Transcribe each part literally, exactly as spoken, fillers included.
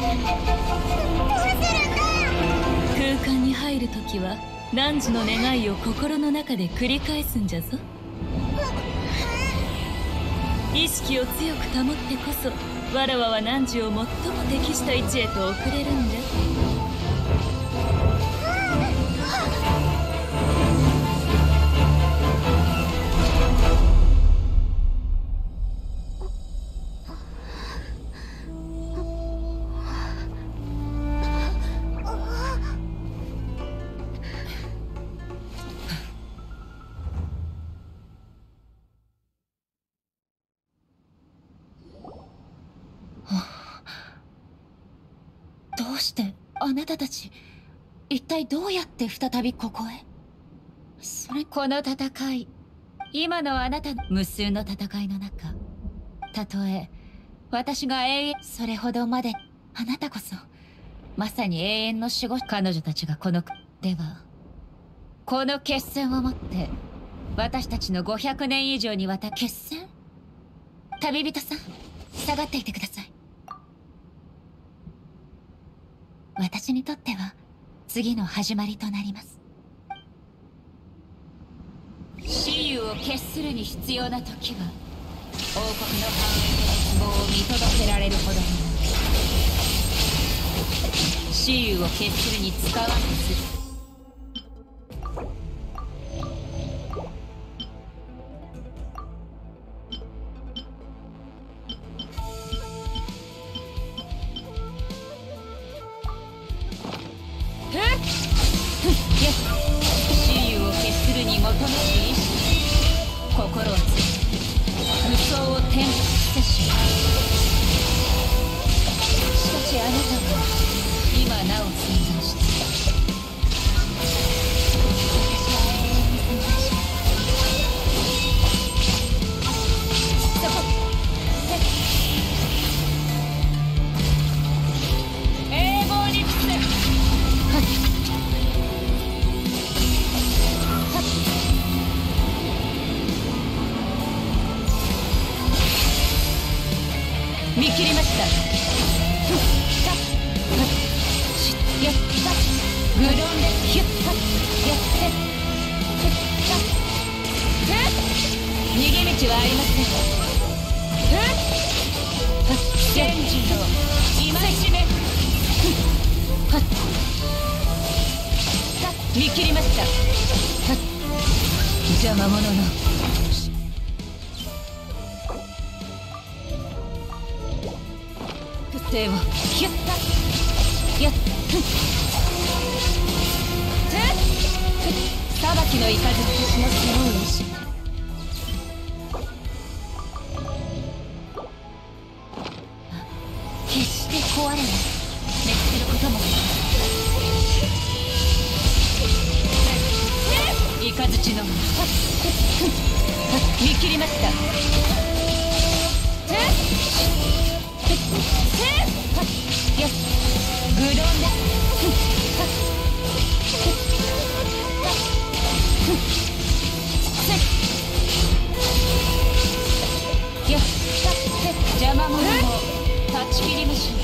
空間に入るときは汝の願いを心の中で繰り返すんじゃぞ。意識を強く保ってこそわらわは汝を最も適した位置へと送れるんじゃ。 どうしてあなたたち、一体どうやって再びここへ？それこの戦い、今のあなたの無数の戦いの中、たとえ私が永遠、それほどまであなたこそまさに永遠の守護。彼女たちがこのではこの決戦をもって私たちのごひゃくねん以上にわたる決戦。旅人さん、下がっていてください。私にとっては次の始まりとなります。雌雄を決するに必要な時は王国の繁栄と絶望を見届けられるほどに雌雄を決するに使わんとする。心をつい無双を転覆してしまう。しかしあなたは今なお存在している。私は永遠に存在します。そこ永劫に伏せ。はっ見切りました。やったグロンでヒュッタやって逃げ道はありません。戦時の戒め。見切りました。邪魔者の手をヒュッタやっ裁きの雷の背負う意志。決して壊れない。滅することも雷の見切りました。よし、グロンだ。よし、邪魔者を断ち切りましょう。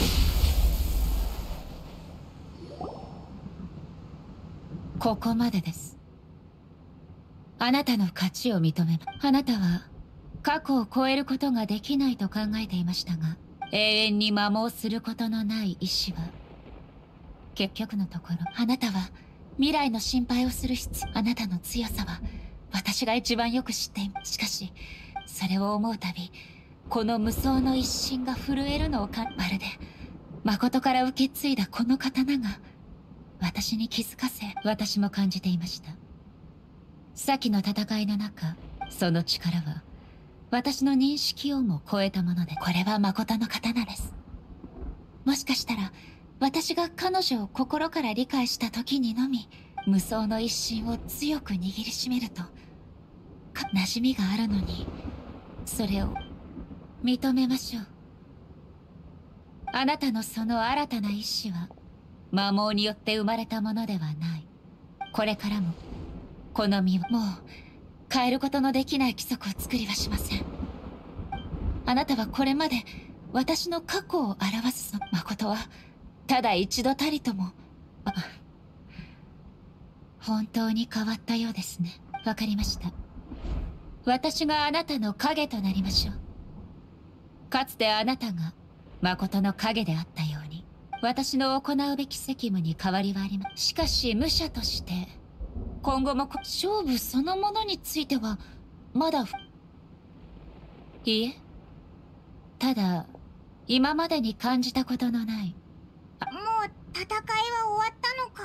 ここまでです。あなたの勝ちを認めます。あなたは過去を超えることができないと考えていましたが、永遠に摩耗することのない意志は、結局のところ、あなたは未来の心配をする必要。あなたの強さは私が一番よく知っています。しかし、それを思うたび、この無双の一心が震えるのをか、まるで、誠から受け継いだこの刀が、私に気づかせ、私も感じていました。先の戦いの中、その力は、私の認識をも超えたもので、これは誠の刀です。もしかしたら、私が彼女を心から理解した時にのみ、無双の一心を強く握りしめると、馴染みがあるのに、それを認めましょう。あなたのその新たな意志は、摩耗によって生まれたものではない。これからも、この身を、もう、変えることのできない規則を作りはしません。あなたはこれまで私の過去を表すの。誠はただ一度たりとも。あ、本当に変わったようですね。わかりました。私があなたの影となりましょう。かつてあなたが誠の影であったように、私の行うべき責務に変わりはあります。しかし武者として今後も勝負そのものについてはまだ。いいえ、ただ今までに感じたことのない。 もう戦いは終わったのか？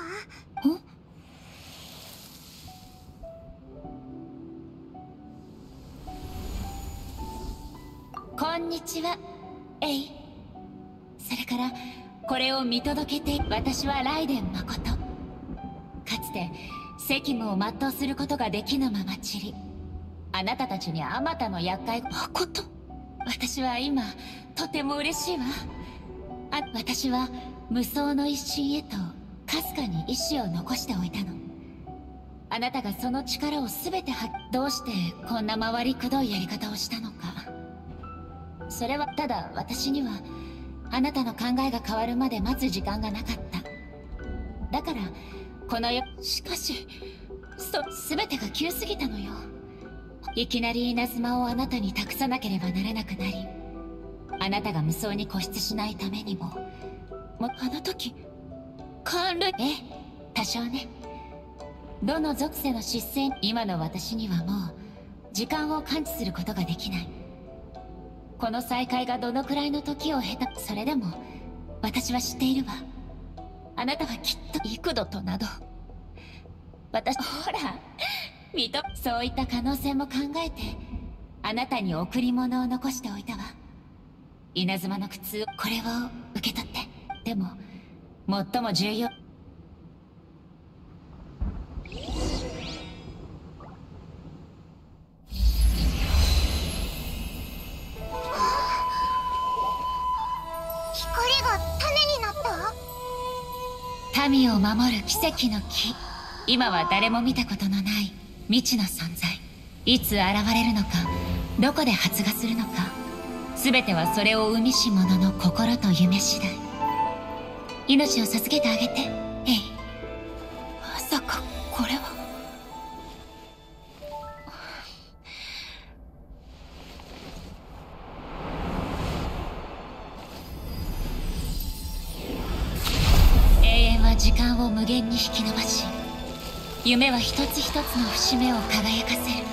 ん？こんにちは、エイ。それからこれを見届けて。私はライデン誠。かつて責務を全うすることができぬまま散り、あなたたちにあまたの厄介。誠、私は今とても嬉しいわ。あ、私は無双の一心へとかすかに意志を残しておいたの。あなたがその力を全て発。どうしてこんな回りくどいやり方をしたのか。それはただ私にはあなたの考えが変わるまで待つ時間がなかった。だからこのよ。しかしそ全てが急すぎたのよ。いきなり稲妻をあなたに託さなければならなくなり、あなたが無双に固執しないためにも。もあの時カンル。ええ、多少ね。どの属性の失勢。今の私にはもう時間を感知することができない。この再会がどのくらいの時を経た。それでも私は知っているわ。あなたはきっと幾度となど。私、ほら見と。そういった可能性も考えてあなたに贈り物を残しておいたわ。稲妻の苦痛。これを受け取って。でも最も重要。 光が種になった？ 民を守る奇跡の木。今は誰も見たことのない未知の存在。いつ現れるのか、どこで発芽するのか、全てはそれを生みし者の心と夢次第。命を授けてあげて、エイ。まさかこれは。永遠は時間を無限に引き伸ばし、夢は一つ一つの節目を輝かせる。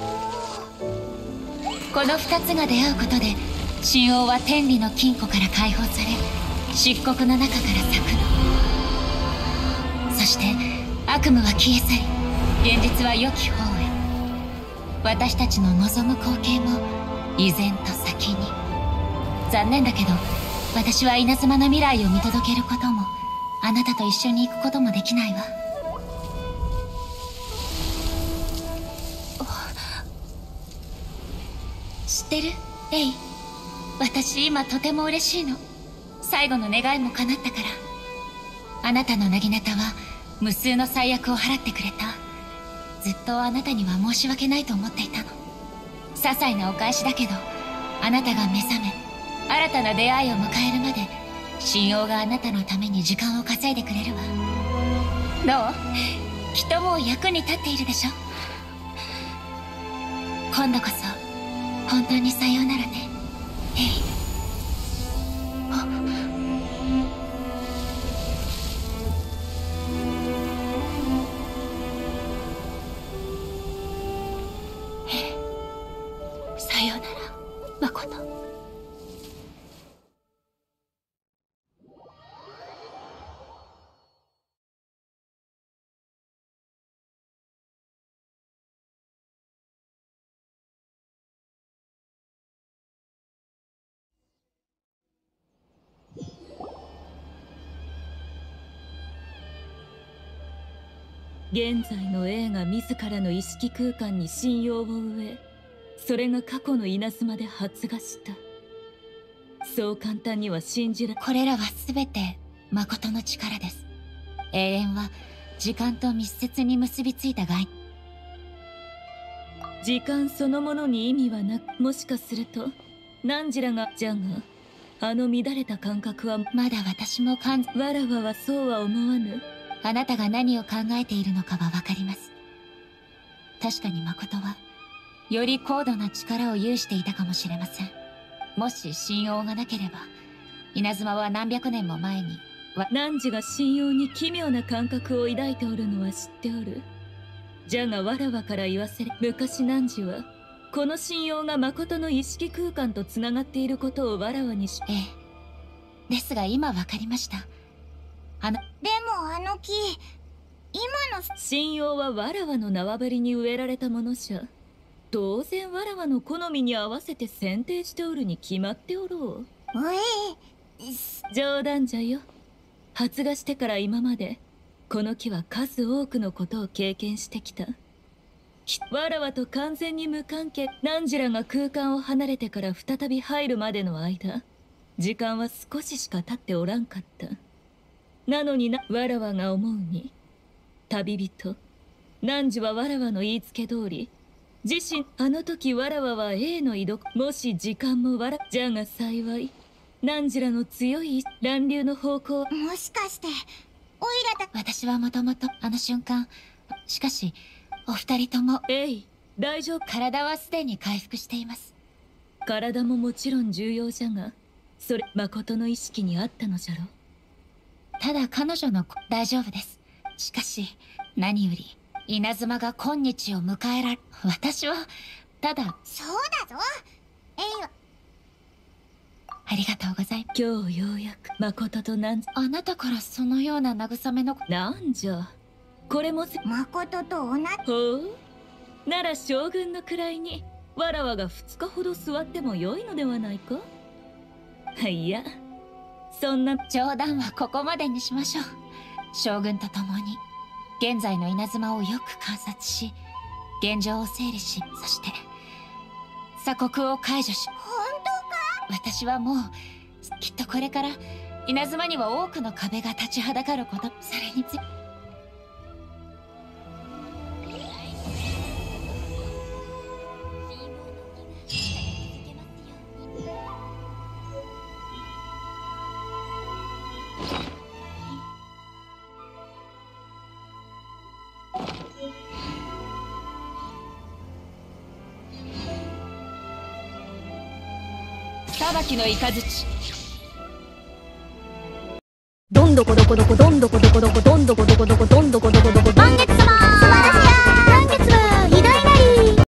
この二つが出会うことで神王は天理の金庫から解放され、漆黒の中から咲くの。そして悪夢は消え去り、現実は良き方へ。私たちの望む光景も依然と先に。残念だけど私は稲妻の未来を見届けることも、あなたと一緒に行くこともできないわ。知ってる？エイ。私今とても嬉しいの。最後の願いも叶ったから。あなたの薙刀は無数の災厄を払ってくれた。ずっとあなたには申し訳ないと思っていたの。些細なお返しだけど、あなたが目覚め新たな出会いを迎えるまで、神王があなたのために時間を稼いでくれるわ。どう？きっともう役に立っているでしょ。今度こそ本当にさようならね、エイ。あっ。ええ、さようなら、誠。 現在の映画自らの意識空間に信用を植え、それが過去の稲妻で発芽した。そう簡単には信じら。 これらは全て誠の力です。永遠は時間と密接に結びついた概時間そのものに意味はなく、もしかするとナンジラが。じゃがあの乱れた感覚はまだ私も感じ、 わらわはそうは思わぬ。 あなたが何を考えているのかはわかります。確かに誠は、より高度な力を有していたかもしれません。もし信用がなければ、稲妻は何百年も前に、 汝が信用に奇妙な感覚を抱いておるのは知っておる。じゃがわらわから言わせれ、昔汝は、この信用が誠の意識空間とつながっていることをわらわにし、 ええ。ですが今わかりました。あの、 でもあの木、今の信用はわらわの縄張りに植えられたものじゃ。当然わらわの好みに合わせて剪定しておるに決まっておろう。 おい、 冗談じゃよ。発芽してから今までこの木は数多くのことを経験してきた。わらわと完全に無関係。汝らが空間を離れてから再び入るまでの間、時間は少ししか経っておらんかった。なのにな、わらわが思うに、旅人汝はわらわの言いつけ通り、自身あの時わらわは A の井戸、もし時間もわら、じゃが幸い汝らの強い乱流の方向。 もしかしてオイラだ。 私はもともとあの瞬間、しかしお二人とも、 えい、大丈夫。 体はすでに回復しています。 体ももちろん重要じゃが、それ誠の意識にあったのじゃろ。 ただ彼女の大丈夫です。しかし何より稲妻が今日を迎えられ、私はただ。 そうだぞ。エイはありがとうございます。 今日ようやく誠となんあなたからそのような慰めの。 なんじゃこれもせ誠と同じ。 ほうなら将軍の位にわらわが二日ほど座ってもよいのではないか。いや、そんな冗談はここまでにしましょう。将軍と共に現在の稲妻をよく観察し、現状を整理し、そして鎖国を解除し。 本当か。 私はもうきっとこれから稲妻には多くの壁が立ちはだかること、それについて裁きの雷。 どんどこどこどこどんどこどこどこどんどこどこどこ